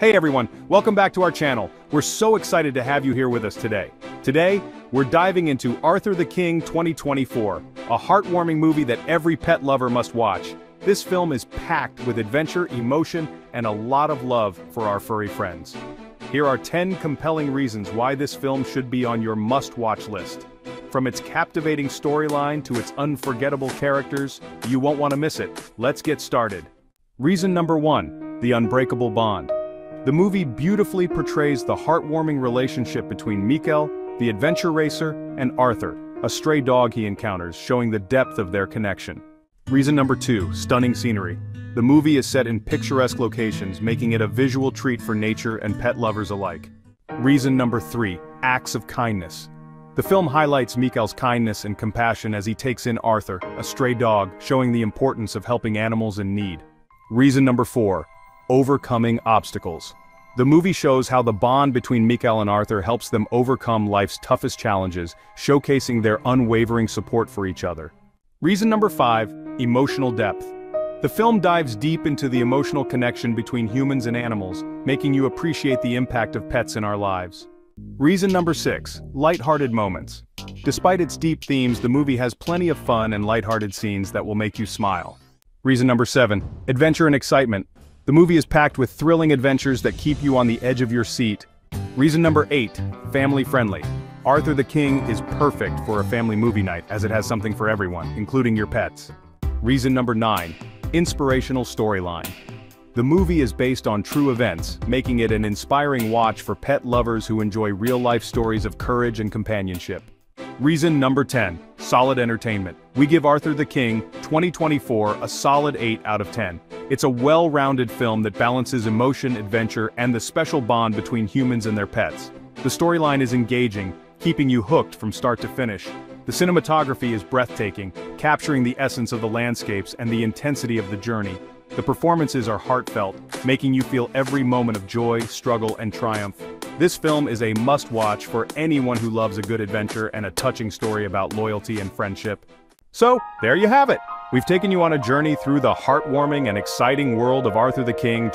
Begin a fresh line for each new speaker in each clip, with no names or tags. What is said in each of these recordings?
Hey everyone, welcome back to our channel. We're so excited to have you here with us today. Today, we're diving into Arthur the King 2024, a heartwarming movie that every pet lover must watch. This film is packed with adventure, emotion, and a lot of love for our furry friends. Here are 10 compelling reasons why this film should be on your must-watch list. From its captivating storyline to its unforgettable characters, you won't want to miss it. Let's get started. Reason number 1, the unbreakable bond. The movie beautifully portrays the heartwarming relationship between Mikkel, the adventure racer, and Arthur, a stray dog he encounters, showing the depth of their connection. Reason number 2, stunning scenery. The movie is set in picturesque locations, making it a visual treat for nature and pet lovers alike. Reason number 3, acts of kindness. The film highlights Mikkel's kindness and compassion as he takes in Arthur, a stray dog, showing the importance of helping animals in need. Reason number 4, overcoming obstacles. The movie shows how the bond between Mikkel and Arthur helps them overcome life's toughest challenges, showcasing their unwavering support for each other. Reason number 5, emotional depth. The film dives deep into the emotional connection between humans and animals, making you appreciate the impact of pets in our lives. Reason number 6, lighthearted moments. Despite its deep themes, the movie has plenty of fun and lighthearted scenes that will make you smile. Reason number 7, adventure and excitement. The movie is packed with thrilling adventures that keep you on the edge of your seat. Reason number 8, family-friendly. Arthur the King is perfect for a family movie night as it has something for everyone, including your pets. Reason number 9, inspirational storyline. The movie is based on true events, making it an inspiring watch for pet lovers who enjoy real-life stories of courage and companionship. Reason number 10, solid entertainment. We give Arthur the King 2024 a solid 8 out of 10. It's a well-rounded film that balances emotion, adventure, and the special bond between humans and their pets. The storyline is engaging, keeping you hooked from start to finish. The cinematography is breathtaking, capturing the essence of the landscapes and the intensity of the journey. The performances are heartfelt, making you feel every moment of joy, struggle, and triumph. This film is a must-watch for anyone who loves a good adventure and a touching story about loyalty and friendship. So, there you have it! We've taken you on a journey through the heartwarming and exciting world of Arthur the King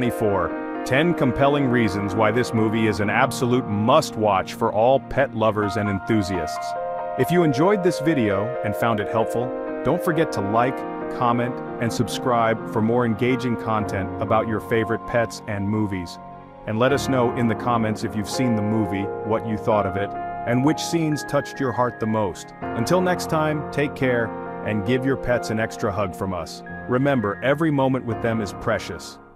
2024. 10 compelling reasons why this movie is an absolute must-watch for all pet lovers and enthusiasts. If you enjoyed this video and found it helpful, don't forget to like, comment, and subscribe for more engaging content about your favorite pets and movies. And let us know in the comments if you've seen the movie, what you thought of it, and which scenes touched your heart the most. Until next time, take care, and give your pets an extra hug from us. Remember, every moment with them is precious.